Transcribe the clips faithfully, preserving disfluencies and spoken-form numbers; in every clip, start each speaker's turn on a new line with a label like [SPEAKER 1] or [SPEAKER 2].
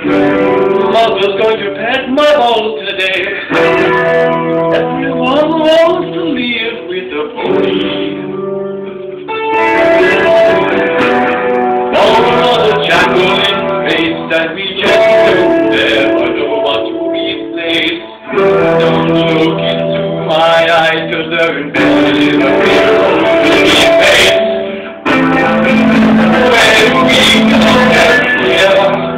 [SPEAKER 1] Mother's going to pet my balls today. Everyone wants to live with a pony. No other jackal in space that we just don't never know what to replace. Don't look into my eyes, 'cause they're embedded in a real face. When we go down here,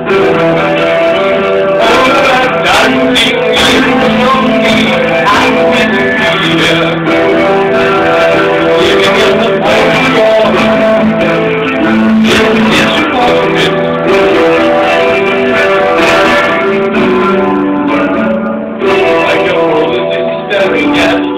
[SPEAKER 1] dancing in the lonely and with fear, giving us the power in this moment. Like a rose is staring at